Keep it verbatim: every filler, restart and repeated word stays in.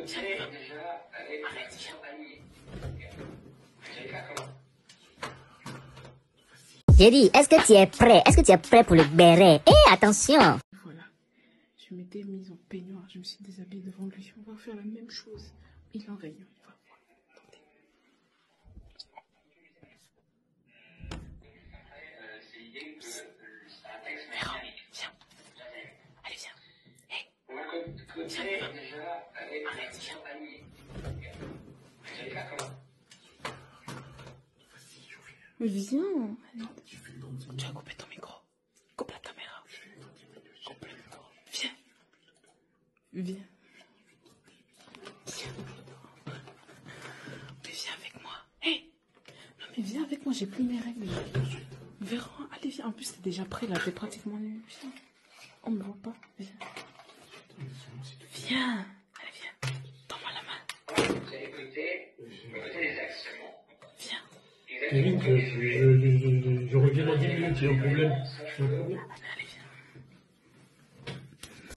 J'ai dit, est-ce que tu es prêt? Est-ce que tu es prêt pour le béret? Eh, attention! Voilà. Je m'étais mise en peignoir. Je me suis déshabillée devant lui. On va faire la même chose. Il est en réunion. Il va voir. Attendez. Véran, viens. Allez, viens. Hé. Viens, viens. Arrête, viens. Viens. Tu as coupé ton micro. Coupe la caméra. Coupe le micro. Viens. Viens. Viens. Mais viens avec moi. Hé. Hey. Non mais viens avec moi, j'ai plus mes règles. Véran, allez viens. En plus t'es déjà prêt là, t'es pratiquement nu. Viens. On me voit pas. Viens. Viens. Allez viens. Tends-moi la main. Écoutez, écoutez les actions. Viens. Kevin, je, je, je, je reviens dans dix minutes, il y a un problème. Ah,